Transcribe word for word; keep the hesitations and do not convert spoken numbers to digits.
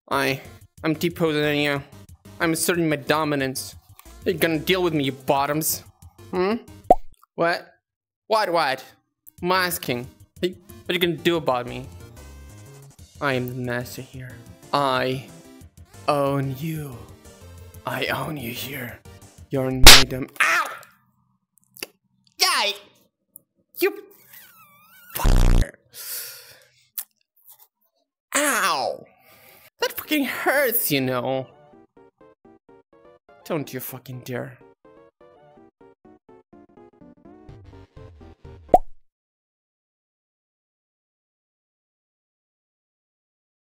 I, I'm deposing on you. I'm asserting my dominance. You're gonna deal with me, you bottoms. Hmm? What? What, what? I'm asking. What are you gonna do about me? I am the master here. I own you. I own you here. You're in my dom- Ow! Yay! You fucker. Ow! That fucking hurts, you know. Don't you fucking dare.